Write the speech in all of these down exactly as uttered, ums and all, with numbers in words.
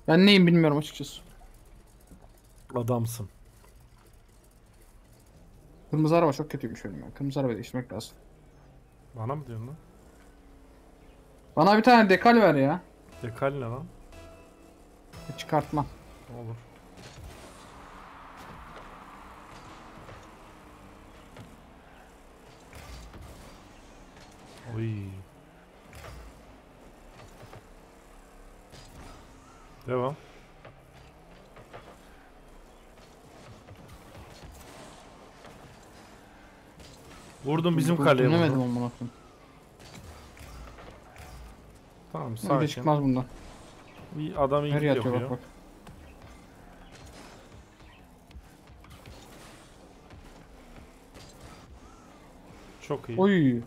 Ben neyim bilmiyorum açıkçası. Adamsın. Kırmızı araba çok kötüymüş benim ya. Kırmızı araba değiştirmek lazım. Bana mı diyorsun lan? Bana bir tane dekal ver ya. Dekal ne lan? Çıkartma. Olur. Oy. Devam. Vurdum, bizim kaleye Dönemedim vurdum. amına koyayım. Tamam, Öyle sakin. çıkmaz bundan. İyi, adam Nereye iyilik atıyor bak yapıyor. bak. Çok iyi. Oy.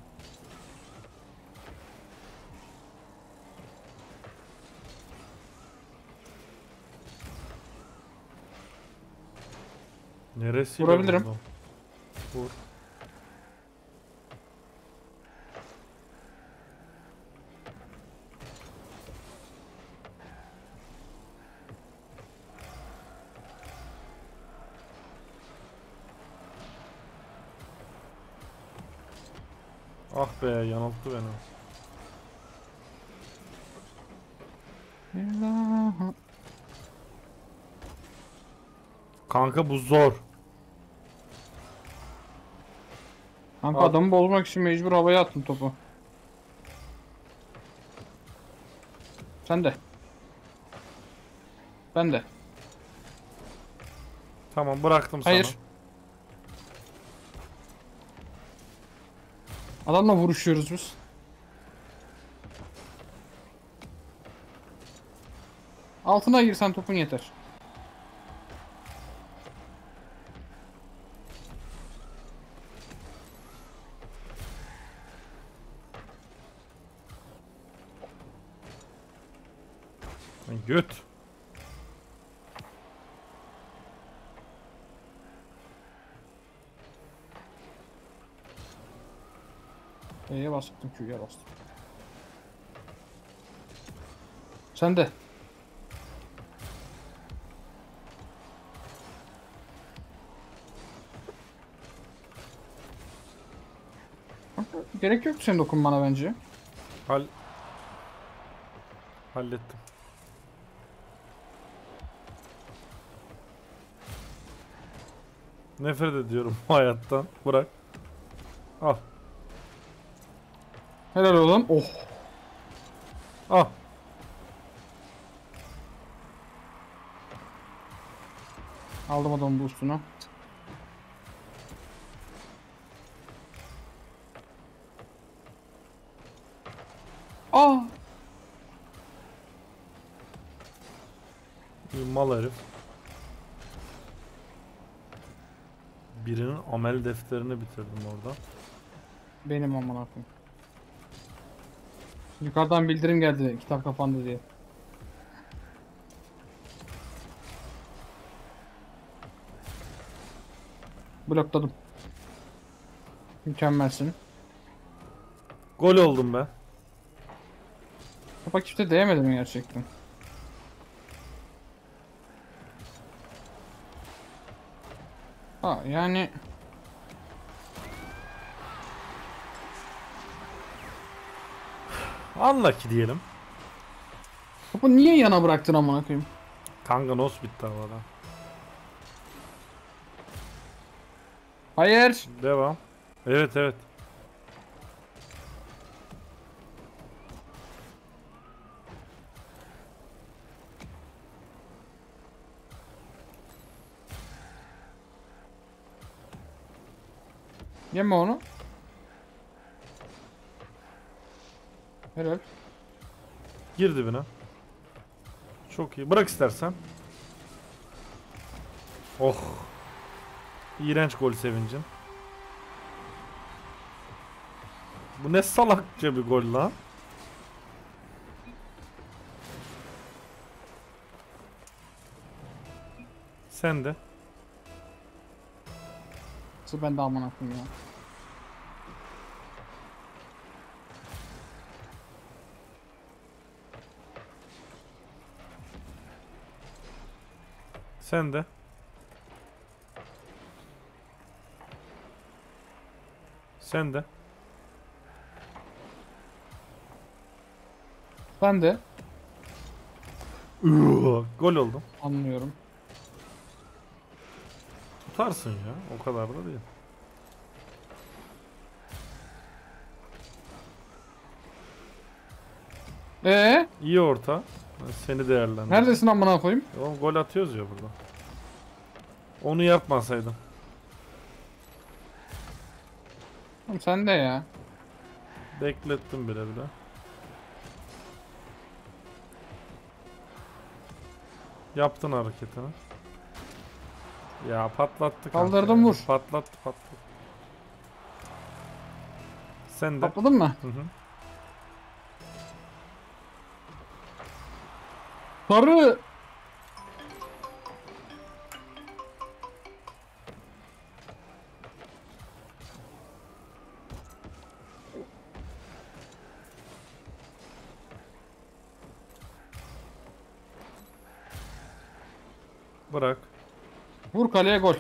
Neresiyle Vurabilirim. vurdum? Vur. Ah be, yanılttı beni. Kanka bu zor. Kanka Al. adamı bozmak için mecbur havaya attım topu. Sen de. Ben de. Tamam, bıraktım sana. Hayır. Adamla vuruşuyoruz biz. Altına girsen topun yeter. Lan göt. E'ye bastım, Q'ya bastım. Sen de. Kanka, gerek yok senin dokunmana bence. Hal hallettim. Nefret ediyorum hayattan. Bırak. Al. Helal oğlum. Oh. Al. Aldım adamın boostunu. Aa. Bir mal herif. Birinin amel defterini bitirdim orada. Benim aman akım. Yukarıdan bildirim geldi kitap kapandı diye. Blokladım. Mükemmelsin. Gol oldum be. Kapak çifte değemedim gerçekten. Ha yani Unlucky diyelim. topu niye yana bıraktın amına koyayım? Kanka nos bitti havada. Hayır. Devam. Evet, evet. Yeme onu. Helal. Gir dibine. Çok iyi. Bırak istersen. Oh. İğrenç gol sevincim. Bu ne salakça bir gol lan. Sen de. Nasıl ben de amına koyayım ya. Sen de. Sen de. Ben de Iıı, Gol oldum. anlıyorum. Tutarsın ya. O kadar da değil. Ee, İyi orta. Ben seni değerlendirdim. neredesin amına koyayım? Oğlum gol atıyoruz ya burada. Onu yapmasaydım. Oğlum sen de ya. Beklettim bile bile. Yaptın hareketini. Ya patlattı kanka. Kaldırdım, ya. vur. Patlattı patlattı. Sen de. Patladın mı? Hı hı. Sarı. Bırak. Vur kaleye, gol.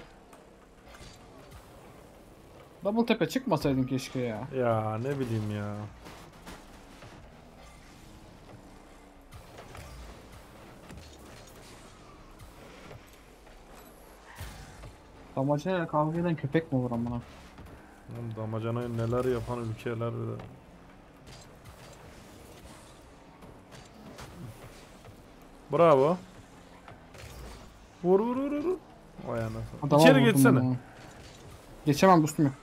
Double tepe çıkmasaydın keşke ya. Ya ne bileyim ya. Damacayla kavga eden köpek mi olur amına? Oğlum damacana neler yapan ülkeler bir de. Bravo. Vur vur vur vur. Vay anasını. Adama İçeri vurdum geçsene. bunu. Geçemem dostum yok.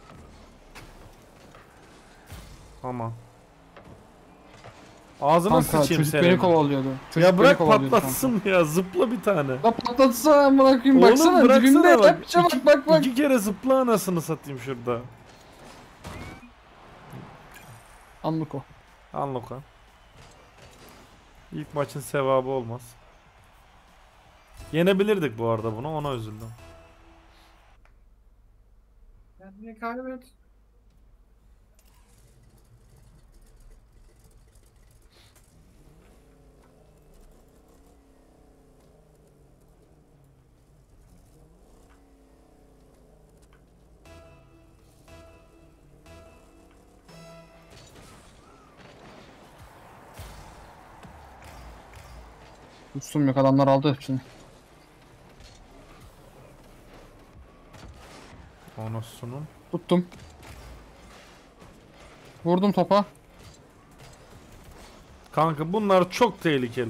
Aman. Ağzına Kanka sıçayım çocuk beni senin. kovalıyordu. Çocuk Ya beni bırak kovalıyordu patlatsın ya, zıpla bir tane. kanka. La patlatsana amına koyayım, Oğlum baksana bıraksana dibimde bak. yapacağım, İki, bak bak bak. iki kere zıpla anasını satayım şurada. Anlık o. Anlık ha. İlk maçın sevabı olmaz. Yenebilirdik bu arada bunu, ona üzüldüm. Yani kaybet. Ustum yok, adamlar aldı hepsini. Anasının. Tuttum. Vurdum topa. Kanka bunlar çok tehlikeli.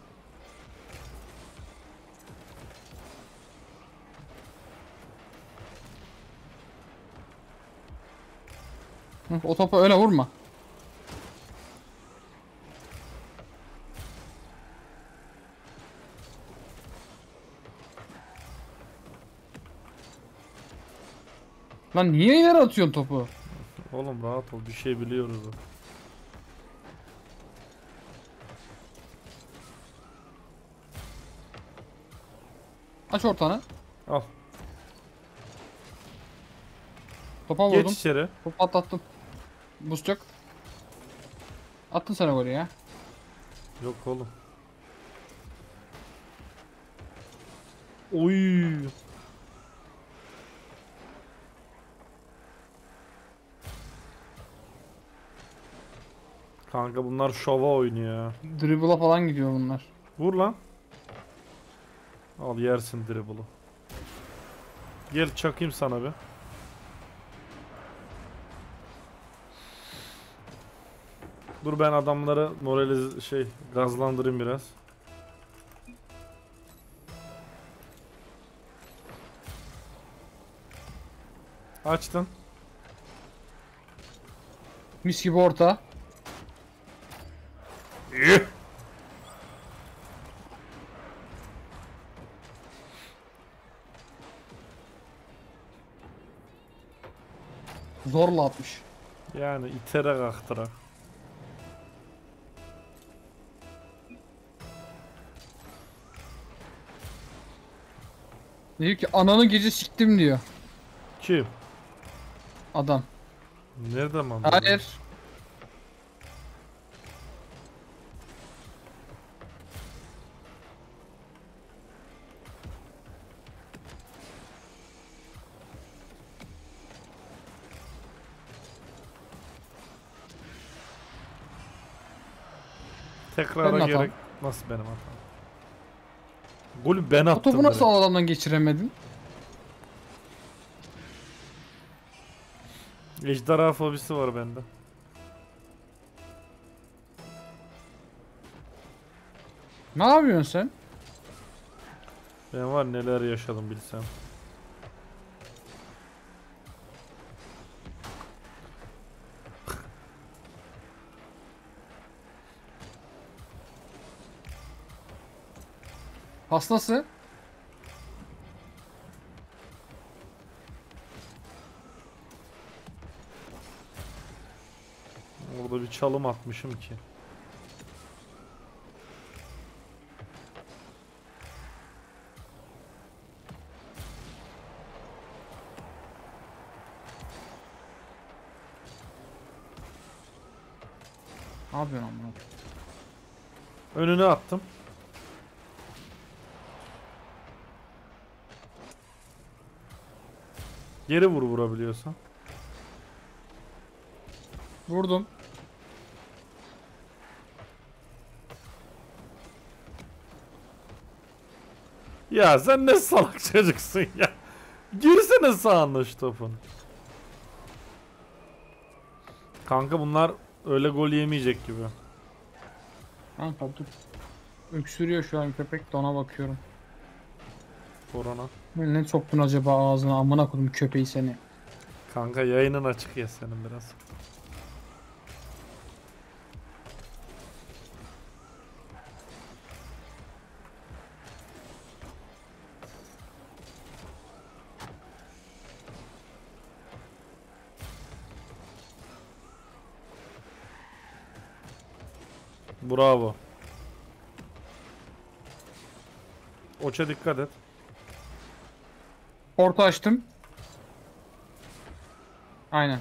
Hı, o topa öyle vurma. Lan niye yere atıyorsun topu? Oğlum rahat ol, bir şey biliyoruz. Aç ortanı. Al. Topa Geç vurdum. içeri. Topu patlattım. Boost yok. Attın sen golü ya. Yok oğlum. Oy. Kanka bunlar şova oynuyor ya. Dribble'a falan gidiyor bunlar. Vur lan. Al yersin dribble'ı. Gel çakayım sana bir. Dur ben adamları morali şey gazlandırayım biraz. Açtın. Mis gibi orta. Yuh. Zorla atmış. Yani itere kaktıra. Diyor ki ananı gece siktim diyor Kim? adam. Nerede man? Hayır. Tekrara Benim gerek. hatam. Nasıl benim hatam? Golü ben O attım. topu nasıl direkt. o adamdan geçiremedin? Ejderha fobisi var bende. Ne yapıyorsun sen? Ben var neler yaşadım bilsem. Hastası. Orada bir çalım atmışım ki. Ne yapıyorsun amına? Önüne attım. Geri vur vurabiliyorsan. Vurdum. Ya sen ne salak çocuksun ya. Girsene sağına şu topun. Kanka bunlar öyle gol yemeyecek gibi. Kanka dur. Öksürüyor şu an köpek de ona bakıyorum. Korona. Ne soktun acaba ağzına amına koydum köpeği seni. Kanka yayının açık ya senin biraz. Bravo. Oça dikkat et. Orta açtım. Aynen.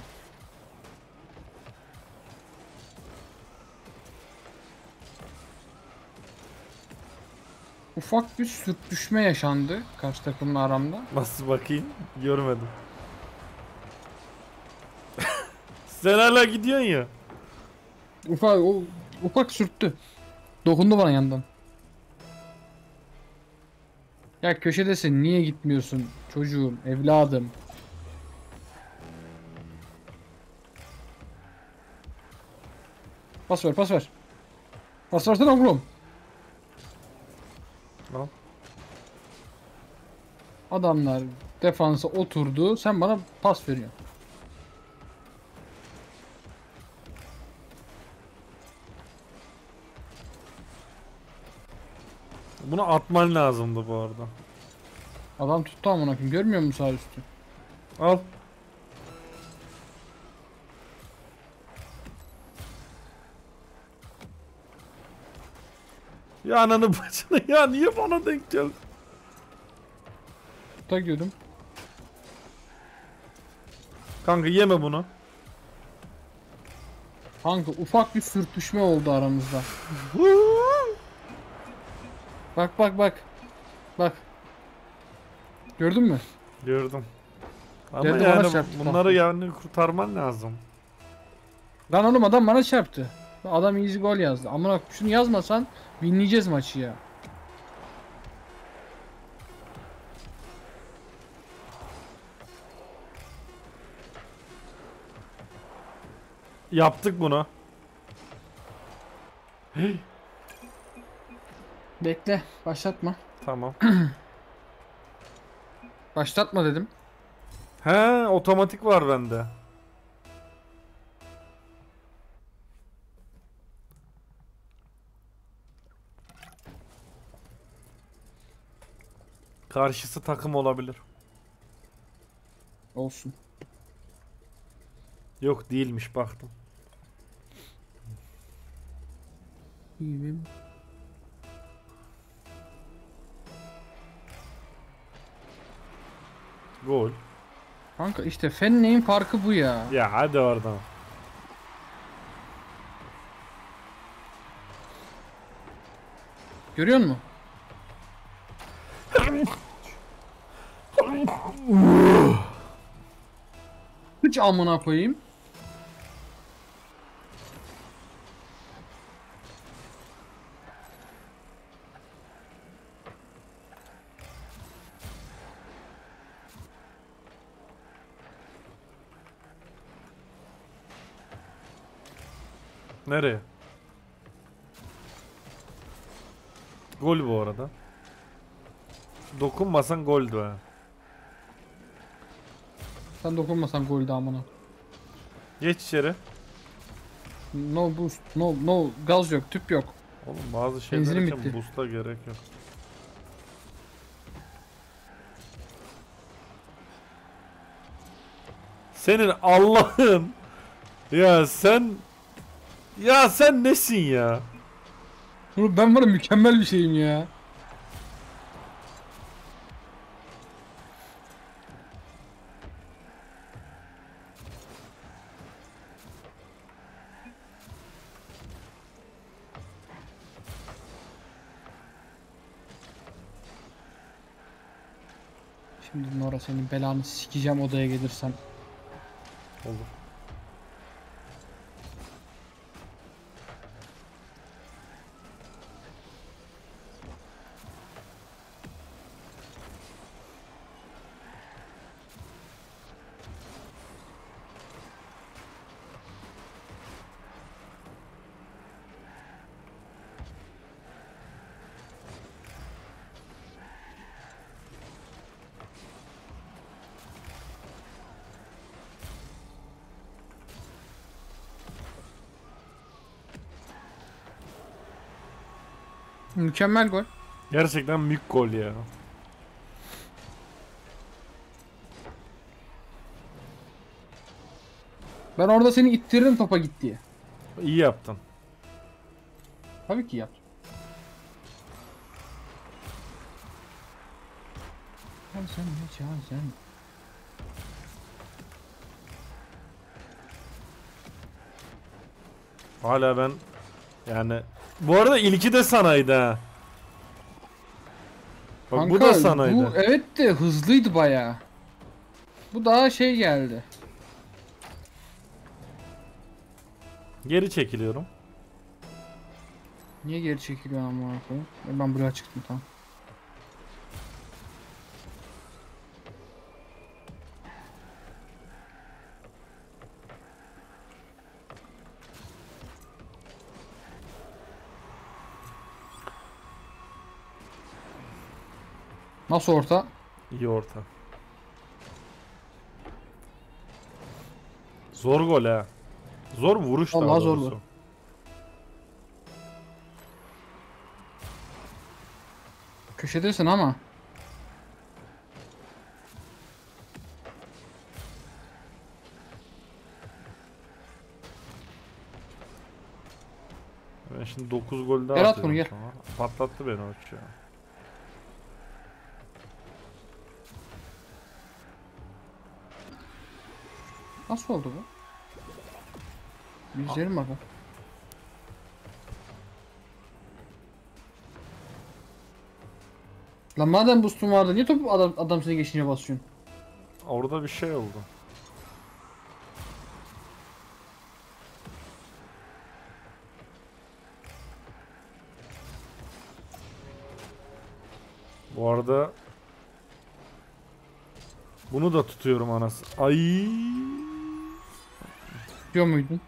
Ufak bir sürtüşme yaşandı karşı takımla aramda. Nasıl bakayım? Görmedim. Sen hala gidiyorsun ya. Ufak o ufak sürttü. Dokundu bana yandan. Ya köşedesin niye gitmiyorsun çocuğum, evladım. Pas ver, pas ver. Pas versene oğlum. Al. Adamlar defansa oturdu. Sen bana pas veriyorsun. Bunu atman lazımdı bu arada. Adam tuttu amına koyayım. Görmüyor musun sağ üstü? Al. Ya ananı bacını ya niye bana denk geldi? Tuta gidiyordum. Kanka yeme bunu. Kanka ufak bir sürtüşme oldu aramızda. Bak bak bak. Bak. Gördün mü? Gördüm. Ama Geldi yani bana çarptı, bunları kalktı. yani kurtarman lazım. Lan oğlum adam bana çarptı. Adam easy gol yazdı. Amına şunu yazmasan winleyeceğiz maçı ya. Yaptık bunu. Bekle. Başlatma. Tamam. Başlatma dedim. He, otomatik var bende. Karşısı takım olabilir. Olsun. Yok değilmiş baktım. İyiyim. Gol. Kanka işte Fenne'nin farkı bu ya. Ya hadi oradan. Görüyor musun? Hiç amına koyayım. Nereye? Gol bu arada. Dokunmasan goldü ha. Sen dokunmasan goldü amına. Geç içeri. No boost, no no gaz yok, tüp yok. Oğlum bazı şeyler Benzinim için bitti. boost'a gerek yok. Senin Allah'ın. Ya sen. Ya sen nesin ya? Oğlum ben var ya mükemmel bir şeyim ya. Şimdi Nora senin belanı sikeceğim odaya gelirsen. Olur. Mükemmel gol. Gerçekten büyük gol ya. Ben orada seni ittiririm topa git diye. İyi yaptın. Tabii ki yap. Sen sen ne çağırsan. Hala ben yani bu arada ilki de sanaydı ha. Bak bu da sanaydı. Bu evet de hızlıydı bayağı. Bu daha şey geldi. Geri çekiliyorum. Niye geri çekiliyor ama koyayım? E, Ben buraya çıktım tamam. Nasıl orta? İyi orta. Zor gol ha. Zor vuruş daha Vallahi zor doğrusu. gol. Köşedesin ama. Ben şimdi dokuz gol daha Gel at atıyorum bunu, gel. sonra. Patlattı beni o ya. Nasıl oldu bu? Bir izleyelim bakalım. Lan madem boost'un vardı niye topu adam, adam seni geçince basıyorsun? Orada bir şey oldu. Bu arada bunu da tutuyorum anası. Ay. Diyor muydun?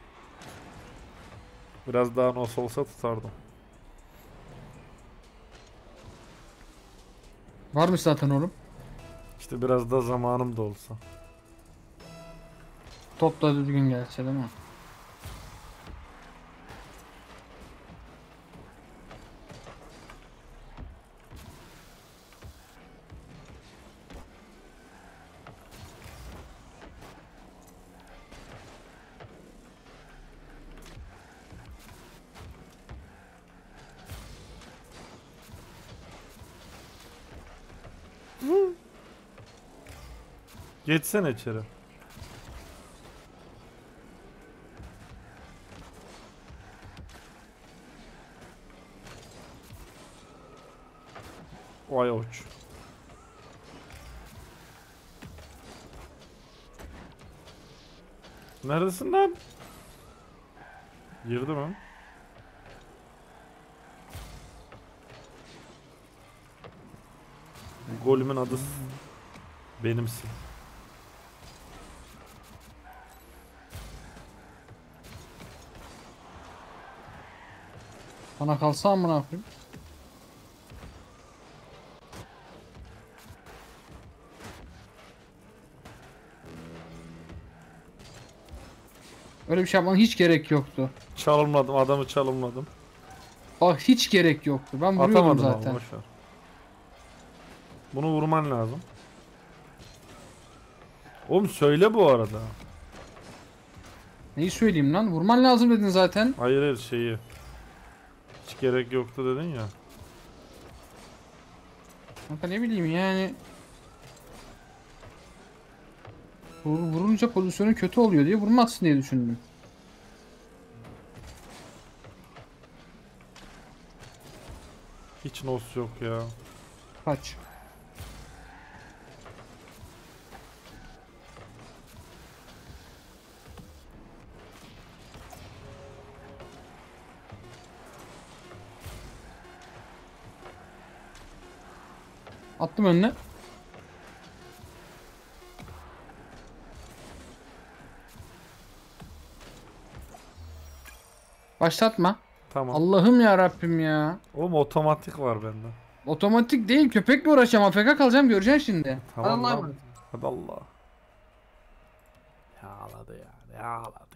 Biraz daha nasıl olsa tutardım. Varmış zaten oğlum. İşte biraz da zamanım da olsa. Top da düzgün gelse değil mi? Geçsene içeri. Vay oç. Neredesin lan? Girdi mi? Golümün adı benimsin. Bana kalsa amına koyayım. Öyle bir şey yapmana hiç gerek yoktu. Çalımladım, adamı çalımladım. Bak hiç gerek yoktu. Ben vuruyordum Atamadım zaten. ama boşver. Bunu vurman lazım. Oğlum söyle bu arada. Neyi söyleyeyim lan? Vurman lazım dedin zaten. Hayır hayır şeyi. Hiç gerek yoktu dedin ya. Kanka ne bileyim yani. Vur, vurunca pozisyonu kötü oluyor diye vurmazsın diye düşündüm. Hiç nos yok ya. Kaç. Attım önüne. Başlatma. Tamam. Allah'ım ya Rabbim ya. Oğlum otomatik var bende. Otomatik değil, köpekle uğraşacağım. A F K kalacağım, göreceksin şimdi. Tamam Allah'a lan. emanet. Hadi Allah. Yağladı ya. Yağladı.